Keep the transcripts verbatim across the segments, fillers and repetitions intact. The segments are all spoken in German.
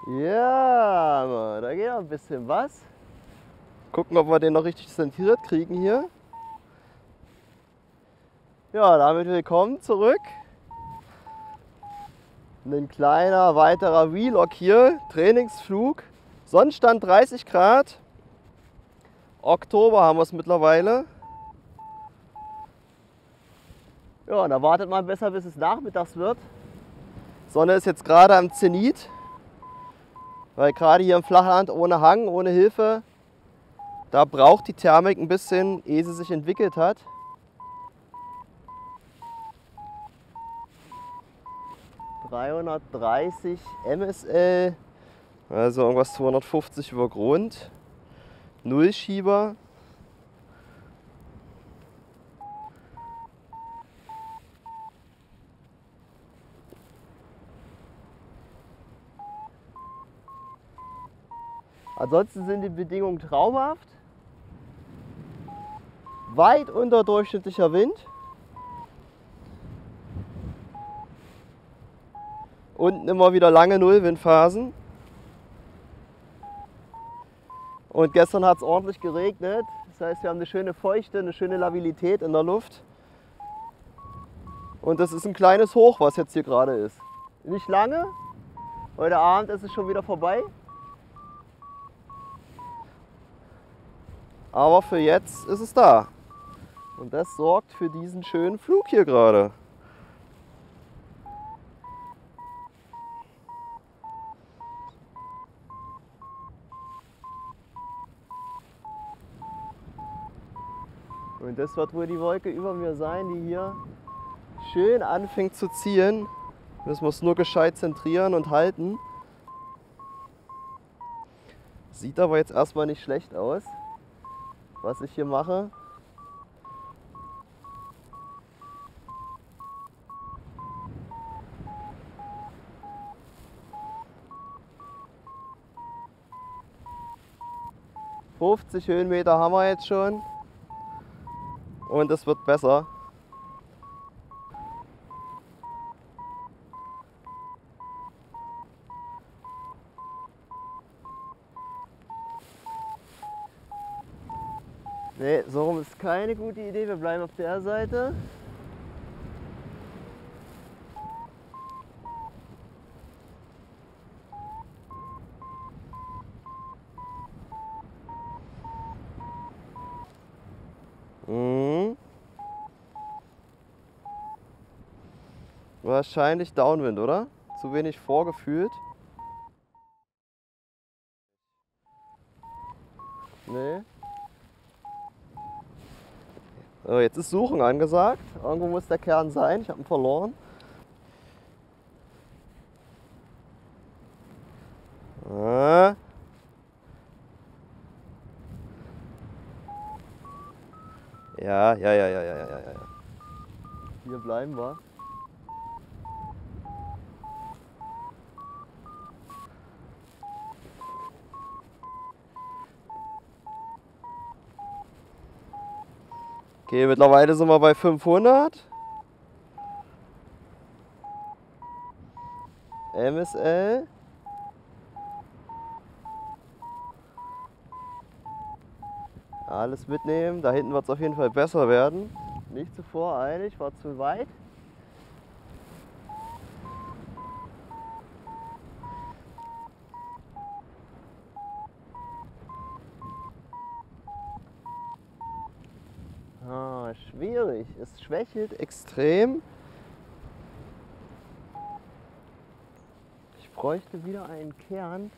Ja, da geht noch ein bisschen was. Gucken, ob wir den noch richtig zentriert kriegen hier. Ja, damit willkommen zurück. Ein kleiner weiterer Vlog hier, Trainingsflug. Sonnenstand dreißig Grad. Oktober haben wir es mittlerweile. Ja, und da wartet man besser, bis es nachmittags wird. Sonne ist jetzt gerade am Zenit. Weil gerade hier im Flachland ohne Hang, ohne Hilfe, da braucht die Thermik ein bisschen, ehe sie sich entwickelt hat. dreihundertdreißig M S L, also irgendwas zweihundertfünfzig über Grund. Nullschieber. Ansonsten sind die Bedingungen traumhaft. Weit unterdurchschnittlicher Wind. Unten immer wieder lange Nullwindphasen. Und gestern hat es ordentlich geregnet. Das heißt, wir haben eine schöne Feuchte, eine schöne Labilität in der Luft. Und das ist ein kleines Hoch, was jetzt hier gerade ist. Nicht lange. Heute Abend ist es schon wieder vorbei. Aber für jetzt ist es da. Und das sorgt für diesen schönen Flug hier gerade. Und das wird wohl die Wolke über mir sein, die hier schön anfängt zu ziehen. Müssen wir es nur gescheit zentrieren und halten. Sieht aber jetzt erstmal nicht schlecht aus, was ich hier mache. fünfzig Höhenmeter haben wir jetzt schon. Und es wird besser. Ne, so rum ist keine gute Idee. Wir bleiben auf der Seite. Mhm. Wahrscheinlich Downwind, oder? Zu wenig vorgefühlt. Nee. So, jetzt ist Suchen angesagt. Irgendwo muss der Kern sein. Ich habe ihn verloren. Ah. Ja, ja, ja, ja, ja, ja, ja. Hier bleiben wir. Okay, mittlerweile sind wir bei fünfhundert. M S L. Alles mitnehmen, da hinten wird es auf jeden Fall besser werden. Nicht zu voreilig, war zu weit. Ah, schwierig, es schwächelt extrem. Ich bräuchte wieder einen Kern.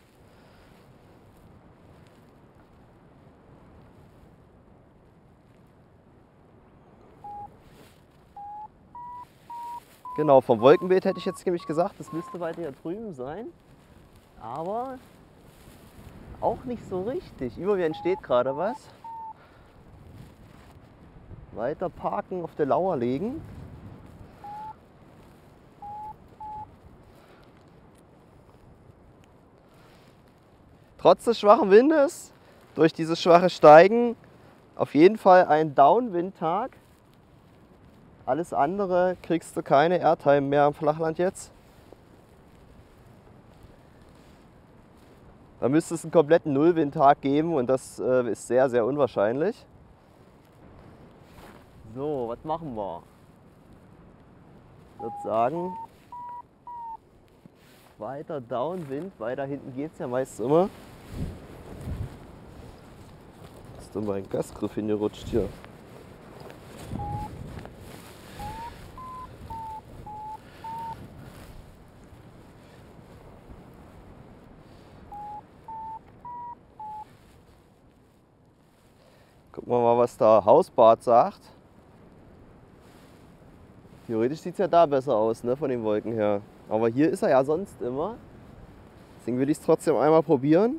Genau, vom Wolkenbild hätte ich jetzt nämlich gesagt, das müsste weiter hier drüben sein. Aber auch nicht so richtig. Über mir entsteht gerade was. Weiter parken, auf der Lauer legen. Trotz des schwachen Windes, durch dieses schwache Steigen, auf jeden Fall ein Downwind-Tag. Alles andere kriegst du keine Airtime mehr am Flachland jetzt. Da müsste es einen kompletten Nullwindtag geben und das äh, ist sehr, sehr unwahrscheinlich. So, was machen wir? Ich würde sagen, weiter Downwind, weiter hinten geht es ja meist immer. Ist da mein Gasgriff hingerutscht hier. Gucken wir mal, was da Hausbad sagt. Theoretisch sieht es ja da besser aus, ne, von den Wolken her. Aber hier ist er ja sonst immer. Deswegen will ich es trotzdem einmal probieren.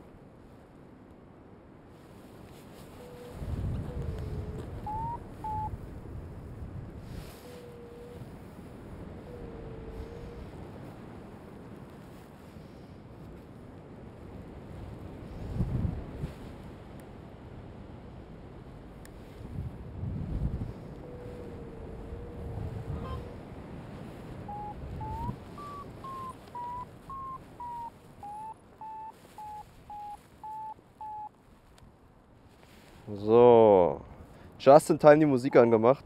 So, just in time die Musik angemacht.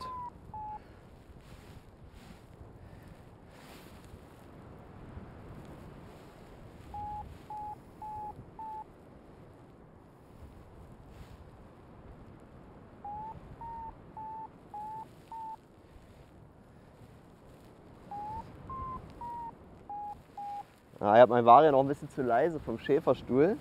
Ah, ich habe mein Vario noch ein bisschen zu leise vom Schäferstuhl.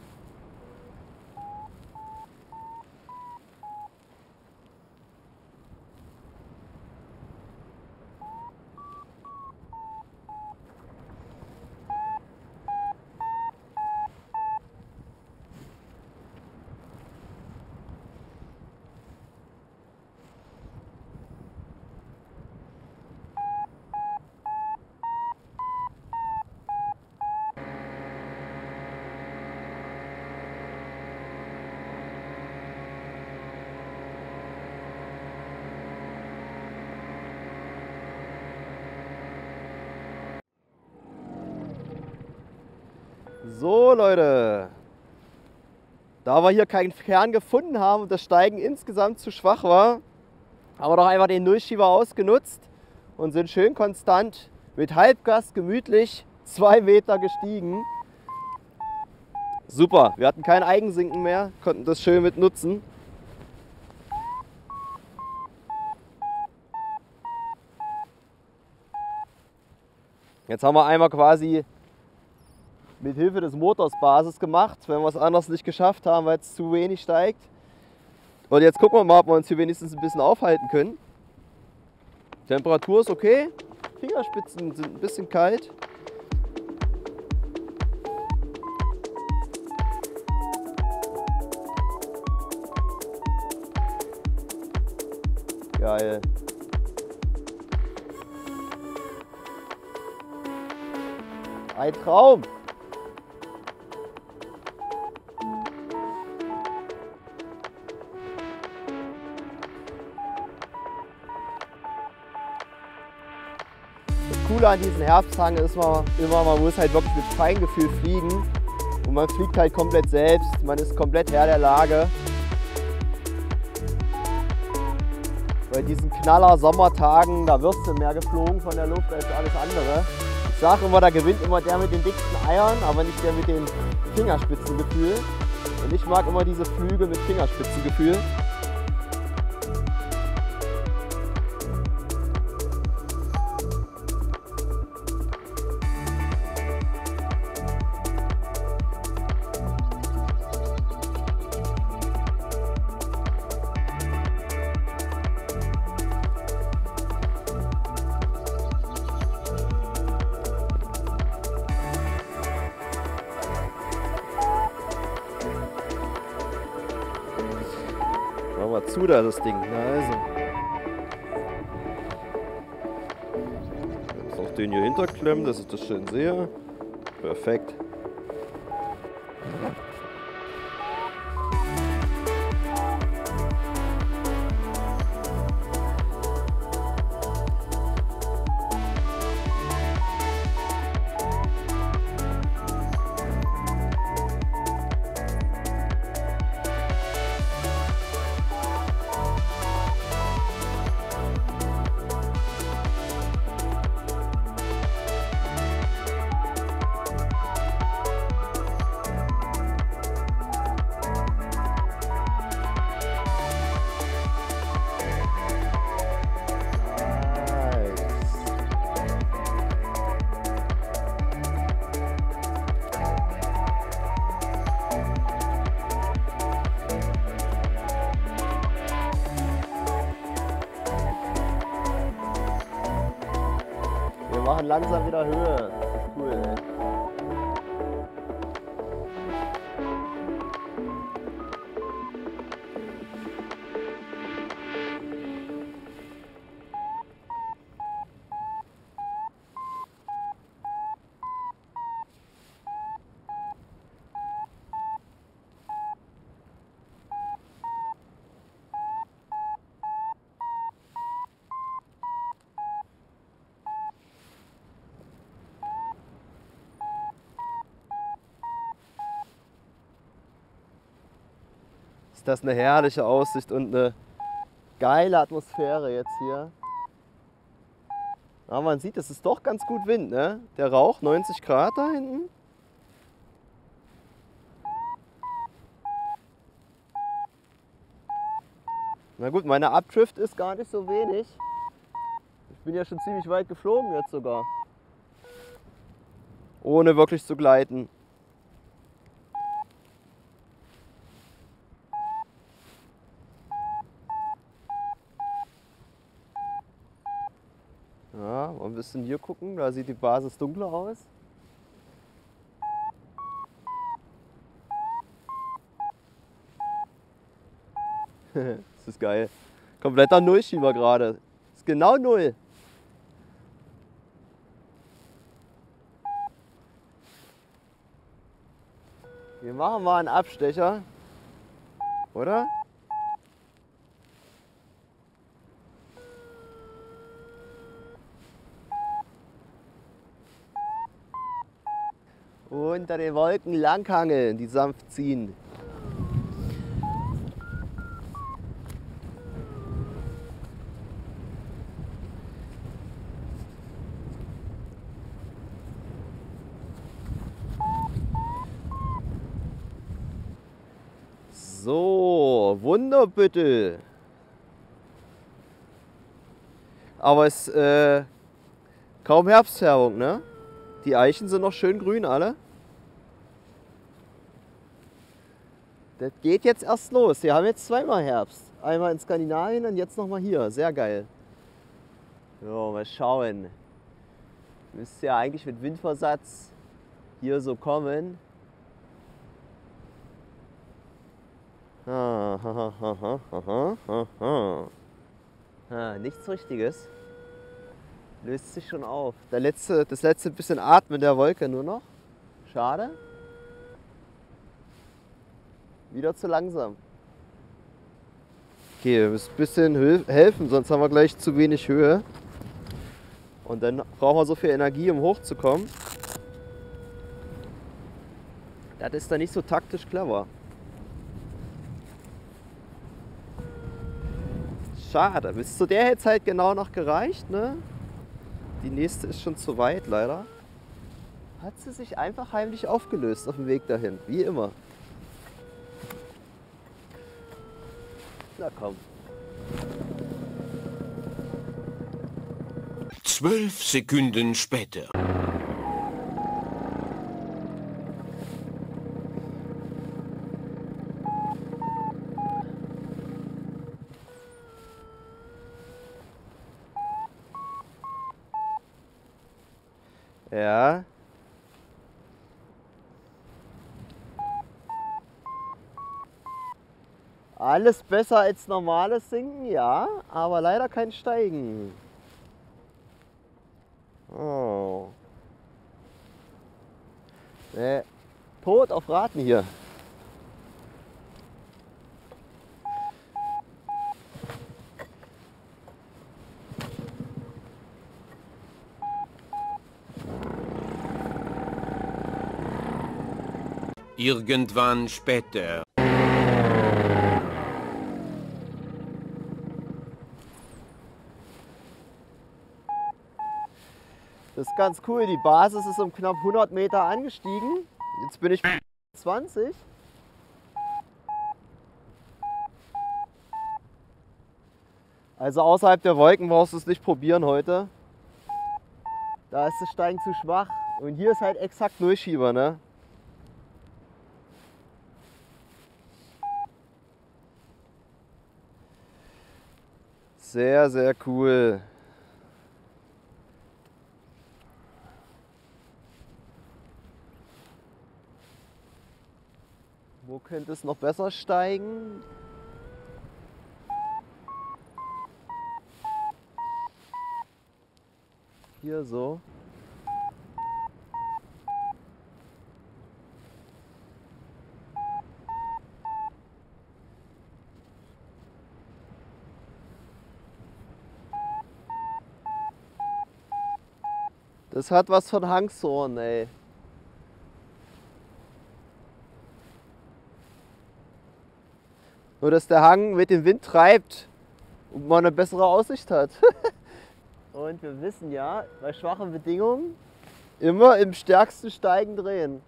So Leute, da wir hier keinen Kern gefunden haben und das Steigen insgesamt zu schwach war, haben wir doch einfach den Nullschieber ausgenutzt und sind schön konstant mit Halbgas gemütlich zwei Meter gestiegen. Super, wir hatten kein Eigensinken mehr, konnten das schön mit nutzen. Jetzt haben wir einmal quasi mit Hilfe des Motors Basis gemacht, wenn wir es anders nicht geschafft haben, weil es zu wenig steigt. Und jetzt gucken wir mal, ob wir uns hier wenigstens ein bisschen aufhalten können. Temperatur ist okay, Fingerspitzen sind ein bisschen kalt. Geil. Ein Traum. Das Coole an diesen Herbsthang ist man, immer, man muss halt wirklich mit Feingefühl fliegen und man fliegt halt komplett selbst, man ist komplett Herr der Lage. Bei diesen knaller Sommertagen, da wirst du mehr geflogen von der Luft als alles andere. Ich sage immer, da gewinnt immer der mit den dicksten Eiern, aber nicht der mit dem Fingerspitzengefühl. Und ich mag immer diese Flüge mit Fingerspitzengefühl. Machen wir zu da das Ding. Na also. Jetzt noch den hier hinterklemmen, dass ich das schön sehe. Perfekt. machen langsam wieder Höhe. Das ist cool, ey. Ist das eine herrliche Aussicht und eine geile Atmosphäre jetzt hier. Aber man sieht, es ist doch ganz gut Wind, ne? Der Rauch, neunzig Grad da hinten. Na gut, meine Updrift ist gar nicht so wenig. Ich bin ja schon ziemlich weit geflogen jetzt sogar. Ohne wirklich zu gleiten. Ja, mal ein bisschen hier gucken, da sieht die Basis dunkler aus. Das ist geil. Kompletter Nullschieber gerade. Ist genau null. Wir machen mal einen Abstecher. Oder? Unter den Wolken langhangeln, die sanft ziehen. So, Wunderbüttel. Aber es ist äh, kaum Herbstfärbung, ne? Die Eichen sind noch schön grün alle. Das geht jetzt erst los. Wir haben jetzt zweimal Herbst. Einmal in Skandinavien und jetzt nochmal hier. Sehr geil. So, mal schauen. Müsste ja eigentlich mit Windversatz hier so kommen. Ah, ha, ha, ha, ha, ha, ha. Ah, nichts Richtiges. Löst sich schon auf. Der letzte, das letzte bisschen Atmen der Wolke nur noch. Schade. Wieder zu langsam. Okay, wir müssen ein bisschen helfen, sonst haben wir gleich zu wenig Höhe. Und dann brauchen wir so viel Energie, um hochzukommen. Das ist dann nicht so taktisch clever. Schade. Bis zu der hätte es halt genau noch gereicht, ne? Die nächste ist schon zu weit, leider. Hat sie sich einfach heimlich aufgelöst auf dem Weg dahin, wie immer. Na komm. Zwölf Sekunden später. Ja. Alles besser als normales Sinken, ja, aber leider kein Steigen. Oh. Nee. Tod auf Raten hier. Irgendwann später. Das ist ganz cool. Die Basis ist um knapp hundert Meter angestiegen. Jetzt bin ich zwanzig. Also außerhalb der Wolken brauchst du es nicht probieren heute. Da ist das Steigen zu schwach. Und hier ist halt exakt Nullschieber, ne? Sehr, sehr cool. Wo könnte es noch besser steigen? Hier so. Das hat was von Hangshorn, ey. Nur dass der Hang mit dem Wind treibt und man eine bessere Aussicht hat. Und wir wissen ja, bei schwachen Bedingungen immer im stärksten Steigen drehen.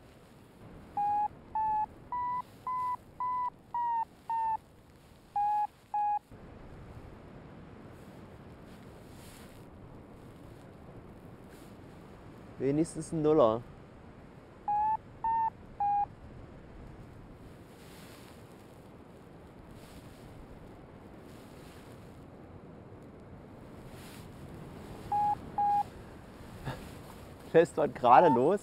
Wenigstens ein Nuller. Fährst du halt gerade los?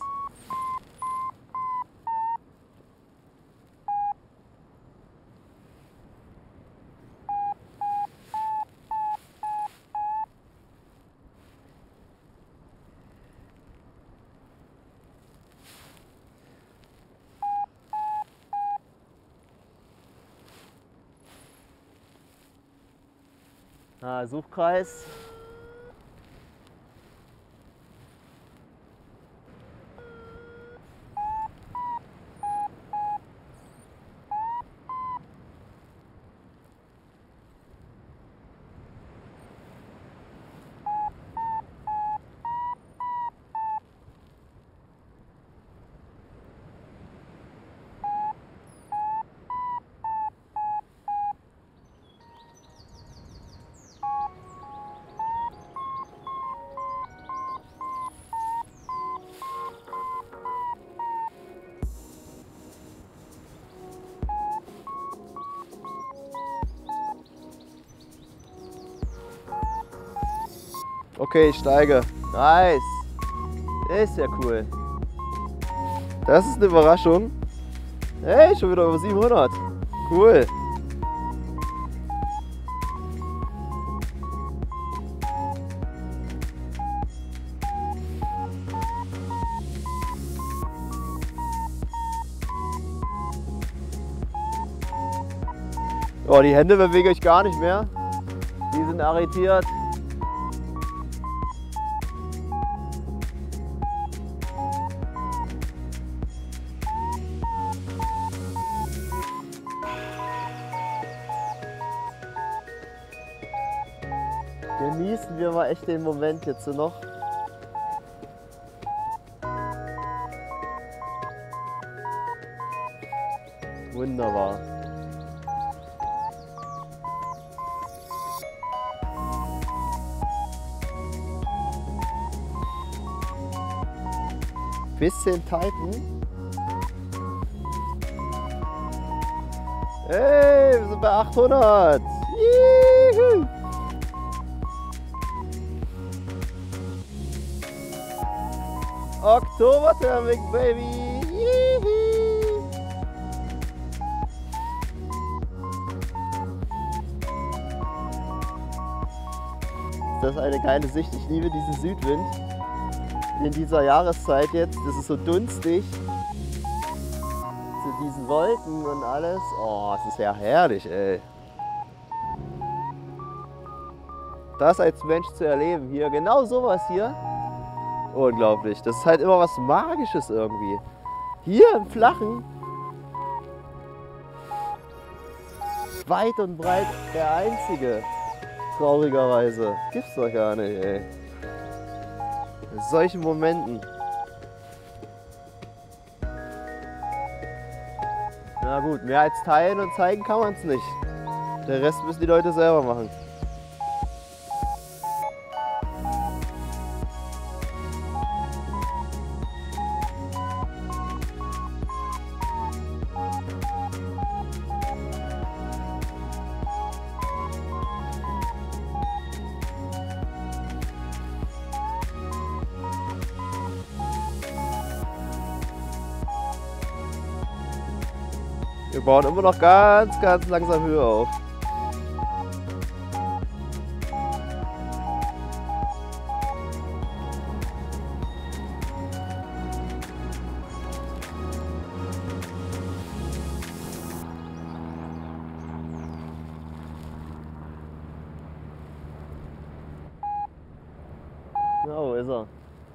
Ah, Suchkreis. Okay, ich steige. Nice. Ist ja cool. Das ist eine Überraschung. Hey, schon wieder über siebenhundert. Cool. Oh, die Hände bewege ich gar nicht mehr. Die sind arretiert. Genießen wir mal echt den Moment jetzt noch. Wunderbar. Bisschen typen. Hey, wir sind bei achthundert. Juhu. Oktoberthermik, Baby! Juhu. Das ist eine geile Sicht. Ich liebe diesen Südwind. In dieser Jahreszeit jetzt. Das ist so dunstig. Zu diesen Wolken und alles. Oh, es ist ja herrlich, ey. Das als Mensch zu erleben hier. Genau sowas hier. Unglaublich. Das ist halt immer was Magisches irgendwie. Hier im Flachen. Weit und breit der einzige. Traurigerweise. Gibt's doch gar nicht, ey. In solchen Momenten. Na gut, mehr als teilen und zeigen kann man es nicht. Der Rest müssen die Leute selber machen. Wir bauen immer noch ganz, ganz langsam Höhe auf. Na, wo ist er?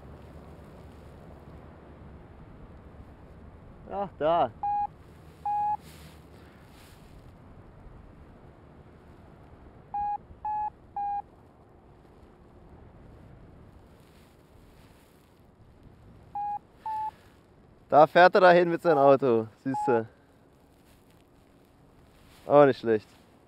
Ach, da. Da fährt er dahin mit seinem Auto, siehst du. Auch nicht schlecht.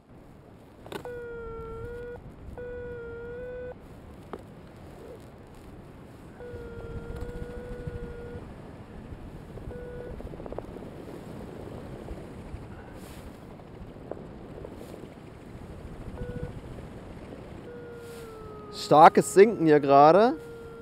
Starkes Sinken hier gerade.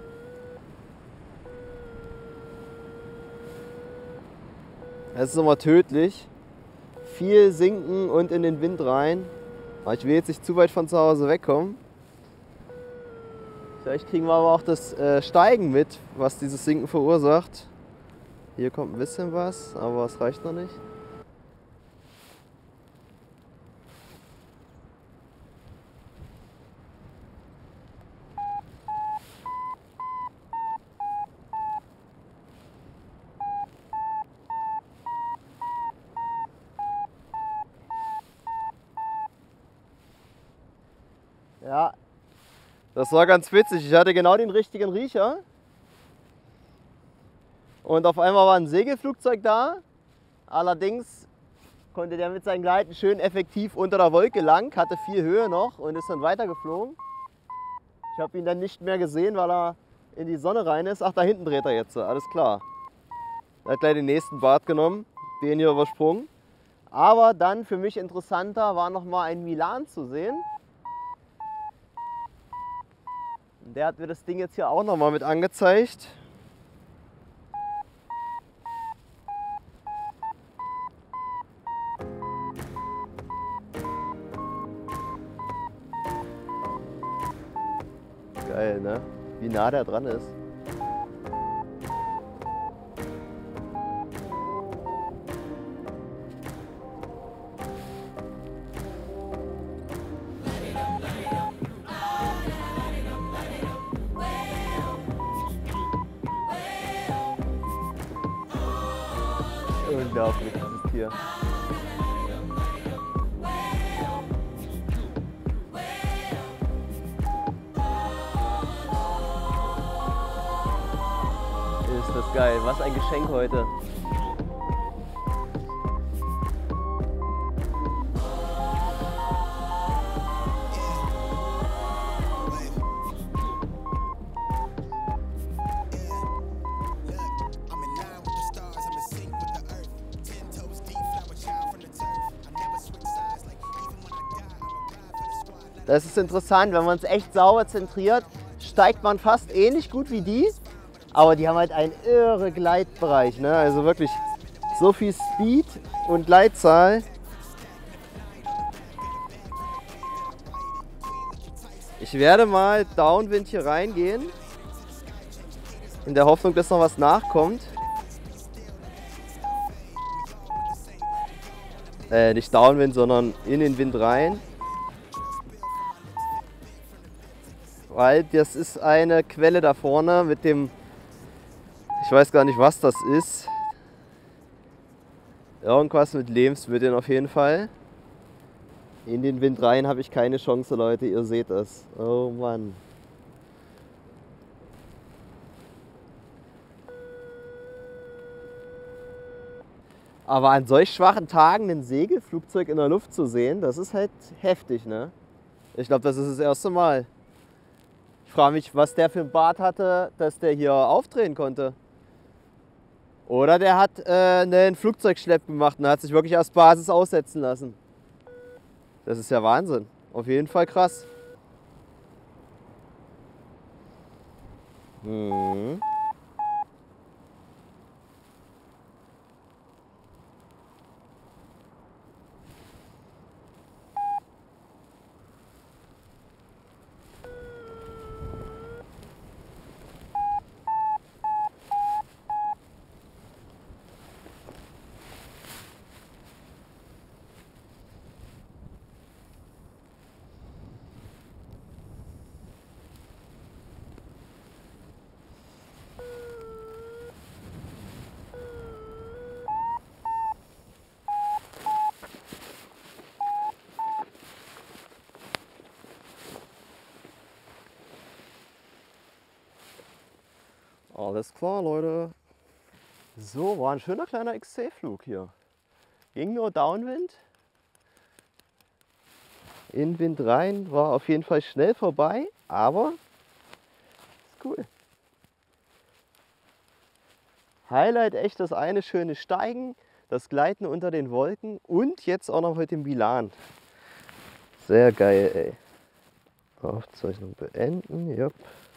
Es ist immer tödlich. Viel sinken und in den Wind rein. Aber ich will jetzt nicht zu weit von zu Hause wegkommen. Vielleicht kriegen wir aber auch das äh, Steigen mit, was dieses Sinken verursacht. Hier kommt ein bisschen was, aber es reicht noch nicht. Ja, das war ganz witzig. Ich hatte genau den richtigen Riecher. Und auf einmal war ein Segelflugzeug da. Allerdings konnte der mit seinen Gleiten schön effektiv unter der Wolke lang, hatte viel Höhe noch und ist dann weitergeflogen. Ich habe ihn dann nicht mehr gesehen, weil er in die Sonne rein ist. Ach, da hinten dreht er jetzt, alles klar. Er hat gleich den nächsten Bart genommen, den hier übersprungen. Aber dann für mich interessanter war noch mal ein Milan zu sehen. Der hat mir das Ding jetzt hier auch noch mal mit angezeigt. Geil, ne? Wie nah der dran ist. Unglaublich, dieses Tier. Ist das geil, was ein Geschenk heute. Das ist interessant, wenn man es echt sauber zentriert, steigt man fast ähnlich gut wie die, aber die haben halt einen irre Gleitbereich, ne? Also wirklich so viel Speed und Gleitzahl. Ich werde mal Downwind hier reingehen, in der Hoffnung, dass noch was nachkommt. Äh, nicht Downwind, sondern in den Wind rein. Weil das ist eine Quelle da vorne mit dem, ich weiß gar nicht, was das ist. Irgendwas mit Lebensmitteln auf jeden Fall. In den Wind rein habe ich keine Chance, Leute, ihr seht es. Oh Mann. Aber an solch schwachen Tagen ein Segelflugzeug in der Luft zu sehen, das ist halt heftig, ne? Ich glaube, das ist das erste Mal. Ich frage mich, was der für ein Bart hatte, dass der hier aufdrehen konnte. Oder der hat äh, einen Flugzeugschlepp gemacht und hat sich wirklich aus Basis aussetzen lassen. Das ist ja Wahnsinn. Auf jeden Fall krass. Hm. Alles klar, Leute. So, war ein schöner kleiner X C-Flug hier. Ging nur Downwind. In Wind rein, war auf jeden Fall schnell vorbei, aber ist cool. Highlight echt das eine schöne Steigen, das Gleiten unter den Wolken und jetzt auch noch heute im Milan. Sehr geil, ey. Aufzeichnung beenden, jupp.